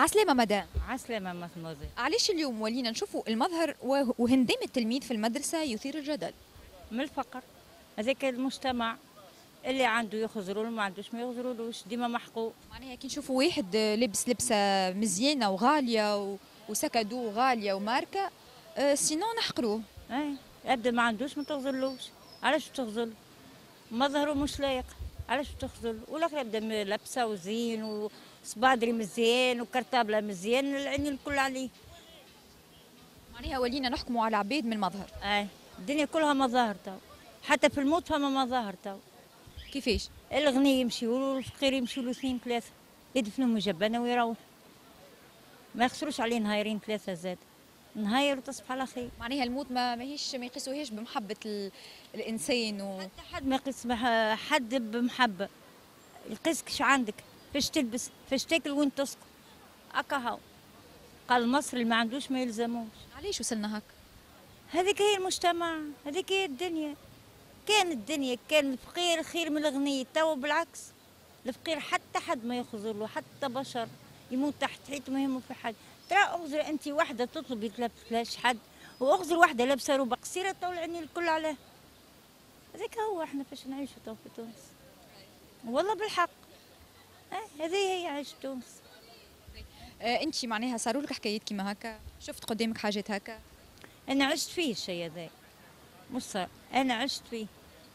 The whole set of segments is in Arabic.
عسلامة مدام. عسلامة مازموزيل. علاش اليوم ولينا نشوفوا المظهر وهندام التلميذ في المدرسة يثير الجدل؟ من الفقر، هذاك المجتمع اللي عنده يخزروا له، ما عندوش ما يخزرولوش، ديما محقوق. معناها كي نشوفوا واحد لابس لبسة مزيانة وغالية وسكادو غالية وماركة، سينو نحقروه. اي ابدا ما عندوش ما تغزرلوش. علاش تغزل؟ مظهره مش لايق، علاش تغزل؟ والاخر يبدا لابسه وزين وصبادري مزيان وكرتابله مزيان، العين الكل عليه. معناها ولينا نحكموا على عباد من المظهر. اي الدنيا كلها مظاهر تو، حتى في الموت فما مظاهر تو. كيفاش؟ الغني يمشي والفقير يمشي له اثنين ثلاثه، يدفنوا مجبنه ويروح، ما يخسروش عليه نهايرين ثلاثه زاد، نهاير وتصبح على خير. معناها الموت ما يقيسوهاش بمحبة الإنسان حتى حد ما يقيس حد بمحبه، يقيسك اش عندك، فاش تلبس، فاش تاكل، وين تسكن. هكا هاو قال مصر اللي ما عندوش ما يلزموش. علاش وصلنا هكا؟ هذيك هي المجتمع، هذيك هي الدنيا. كان الفقير خير من الغني، تو بالعكس. الفقير حتى حد ما يخزر له، حتى بشر يموت تحت حيط ما يهمه في حد. ترى اغزر انت واحده تطلبي تلبسلاش حد، واغزر واحده لابسه روبه قصيره تو العين الكل عليه. هذاك هو احنا فاش نعيشوا تو في تونس، والله بالحق. هذه هي عيش تونس. انت معناها صاروا لك حكايات كيما هكا؟ شفت قدامك حاجات هكا؟ انا عشت فيه الشيء هذا، مش صار، انا عشت فيه.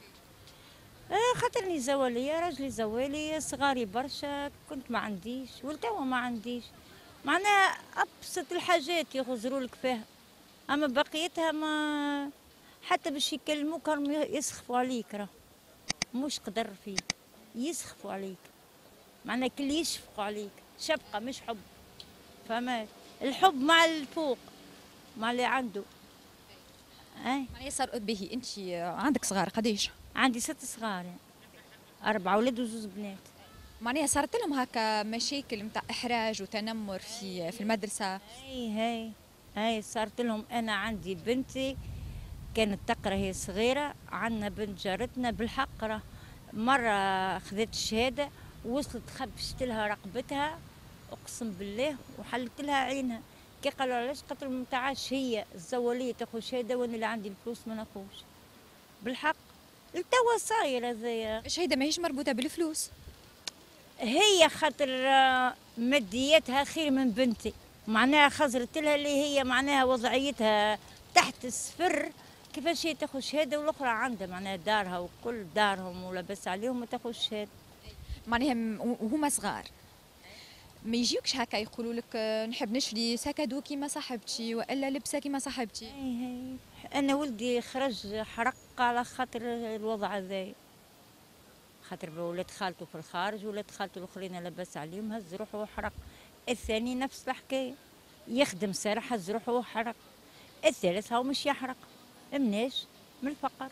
خاطرني زوالية، راجلي زوالي، صغاري برشا، كنت ما عنديش ولتوا ما عنديش. معناها ابسط الحاجات يغزروا لك فيها، اما بقيتها ما حتى باش يكلموك راهم يسخفوا عليك، راه مش قدر فيك، يسخفوا عليك. معناها كل يشفقوا عليك، شفقة مش حب. فهمت؟ الحب مع الفوق، مع اللي عنده. معناها صار به. انت عندك صغار قديش؟ عندي 6 صغار، 4 أولاد و2 بنات. معناها صارت لهم هكا مشاكل نتاع احراج وتنمر في المدرسه؟ هاي صارت لهم. انا عندي بنتي كانت تقرا، هي صغيره، عندنا بنت جارتنا بالحق راه مره خذت الشهاده، وصلت خبشت لها رقبتها اقسم بالله وحلت لها عينها. كي قالوا علاش؟ قالت لهم متاعش هي الزواليه تاخذ شهاده وانا اللي عندي الفلوس ما ناخذش. بالحق التوا صاير هذايا. ايش هيدا ماهيش مربوطه بالفلوس؟ هي خاطر مادياتها خير من بنتي، معناها خزرت لها اللي هي معناها وضعيتها تحت الصفر. كيفاش هي تاخذ شهاده والاخرى عندها معناها دارها وكل دارهم ولبس عليهم ما تاخذ شهاده. معناها وهما صغار ما يجيوكش هكا يقولوا لك نحب نشري سكادو كيما صاحبتي والا لبسه كيما صاحبتي؟ هي انا ولدي خرج حرق على خاطر الوضع هذا، خاطر ولاد خالته في الخارج، ولاد خالته الاخرين لبس عليهم هز روحه وحرق. الثاني نفس الحكايه، يخدم سارح هز روحه وحرق. الثالث هو مش يحرق. مناش؟ من الفقر.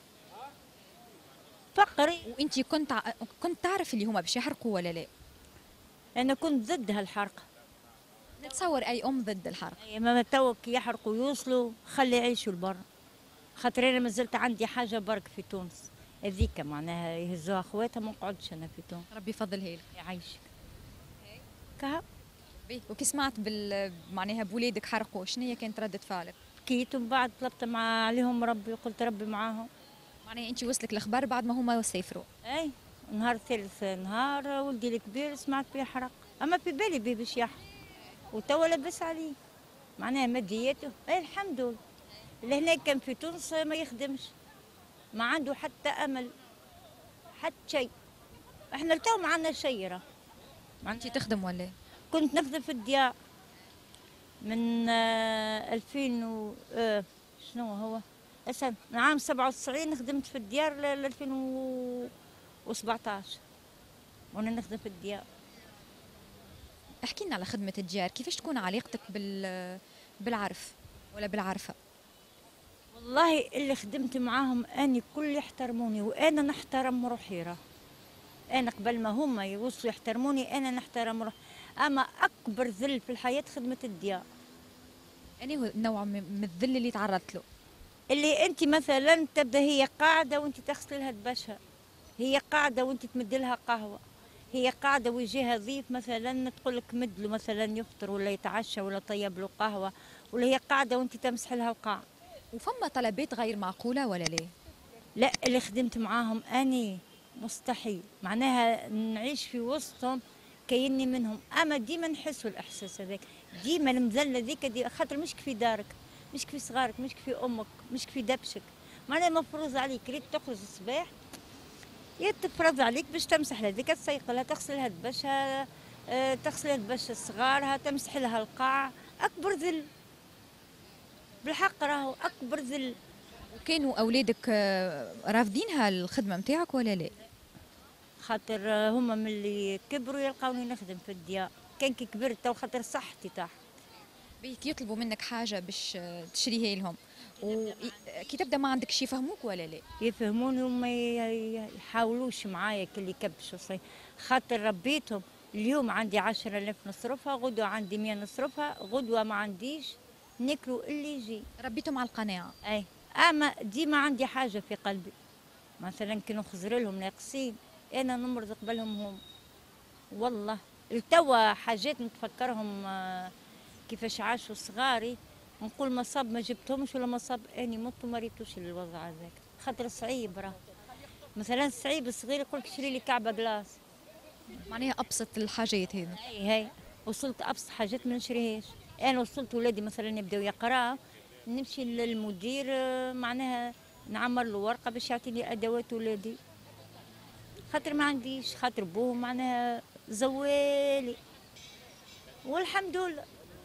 فقري. وانت كنت تعرف اللي هما باش يحرقوا ولا لا؟ انا كنت ضد هالحرق. نتصور اي ام ضد الحرق. ما توك يحرقوا يوصلوا خلي يعيشوا لبرا، خاطر انا مازلت عندي حاجه برك في تونس هذيك معناها يهزوها اخواتها، ما نقعدش انا في تونس. ربي يفضلها لك. يعيشك. كها. وكي سمعت معناها بولادك حرقوا، شنو هي كانت ردة فعلك؟ بكيت ومن بعد طلبت عليهم ربي وقلت ربي معاهم. معناها انت وصلك الاخبار بعد ما هما سافروا؟ اي نهار ثالث نهار ولدي الكبير سمعت بيه حرق، اما في بالي بيه باش يحرق وتوا لبس عليه. معناها مادياته الحمد لله. اللي هناك كان في تونس ما يخدمش، ما عنده حتى امل حتى شيء. احنا التو ما عندنا شيء. راه انت تخدم ولا؟ كنت نخدم في الديار من 2000 شنو هو اسن عام 97 خدمت في الديار ل 2017 وانا نخدم في الديار. احكي لنا على خدمة الديار، كيفاش تكون علاقتك بالعرف ولا بالعرفة؟ والله اللي خدمت معاهم اني كل يحترموني وانا نحترم روحي. راه انا قبل ما هما يوصلوا يحترموني انا نحترم روحي. اما اكبر ذل في الحياه خدمه الديار. يعني هو نوع من الذل اللي تعرضت له؟ اللي انت مثلا تبدا هي قاعده وانت تغسل لها دبشها، هي قاعده وانت تمد لها قهوه، هي قاعده ويجيها ضيف مثلا تقول لك مد له مثلا يفطر ولا يتعشى ولا طيب له قهوه، ولا هي قاعده وانت تمسح لها القاع. وفما طلبات غير معقولة ولا لا؟ لا، اللي خدمت معاهم اني مستحيل معناها نعيش في وسطهم كأني منهم، اما ديما نحسوا الاحساس هذاك، ديما المذله ذيك دي خاطر مش كفي دارك، مش كفي صغارك، مش كفي امك، مش كفي دبشك، معناها مفروض عليك ريت تخرج الصباح يا تفرض عليك باش تمسح هذيك، تسيق لها تغسلها تبشها، تغسلها تبش صغارها، تمسح لها القاع. اكبر ذل بالحق، راهو اكبر ذل. وكانوا أولادك رافضينها الخدمة متاعك ولا لا؟ خاطر هما ملي كبروا يلقاوني نخدم في الديار، كان كي كبرت تو خاطر صحتي طاح. بيك يطلبوا منك حاجة باش تشريها لهم، وكي تبدا ما عندكش يفهموك ولا لا؟ يفهموني وما يحاولوش معايا كل يكبشوا خاطر ربيتهم. اليوم عندي 10,000 نصرفها، غدوة عندي 100 نصرفها، غدوة ما عنديش ناكلوا اللي يجي. ربيتهم على القناعة. اي، اما ديما عندي حاجة في قلبي، مثلا كي نخزر لهم ناقصين انا نمرض قبلهم هم. والله التوا حاجات نتفكرهم كيفاش عاشوا صغاري، نقول مصاب ما جبتهمش ولا مصاب اني مت وما ريتوش الوضع هذاك، خاطر صعيب راه. مثلا صعيب الصغير يقول لك شري لي كعبه جلاس، معناها أبسط الحاجات هذه. هي وصلت ابسط حاجات ما نشريهاش. انا وصلت ولادي مثلا يبداو يقراوا، نمشي للمدير معناها نعمر له ورقه باش يعطيني ادوات ولادي، خاطر ما عنديش، خاطر بوهم معناها زوالي. والحمد لله،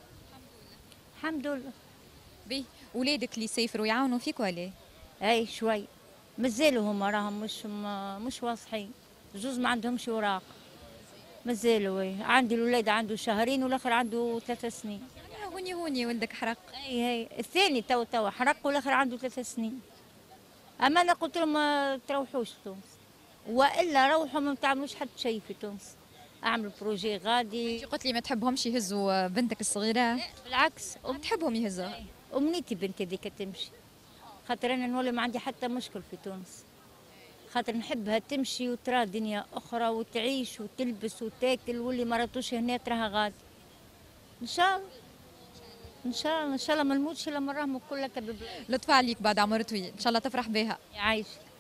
الحمد لله. بي ولادك اللي يسافروا يعاونوا فيك ولا؟ اي شوي، مازالوا هما راهم مش واضحين، جوز ما عندهمش اوراق مازالوا. عندي الولاد عنده شهرين والاخر عنده 3 سنين. هوني هوني ولدك حرق. اي هي الثاني تو حرق والاخر عنده 3 سنين. اما انا قلت لهم ما تروحوش تونس، والا روحوا ما تعملوش حتى شيء في تونس، اعمل بروجي غادي. انت قلت لي ما تحبهمش يهزوا بنتك الصغيرة؟ بالعكس، تحبهم يهزوها؟ امنيتي بنتي ذيك تمشي، خاطر انا نولي ما عندي حتى مشكل في تونس، خاطر نحبها تمشي وترى دنيا اخرى وتعيش وتلبس وتاكل، واللي ما راتوش هنا تراها غادي. ان شاء الله، ان شاء الله، ان شاء الله ما نموتش الا مراهم كلها كبب. لطف عليك بعد عمر طويل، ان شاء الله تفرح بها. يعيشك.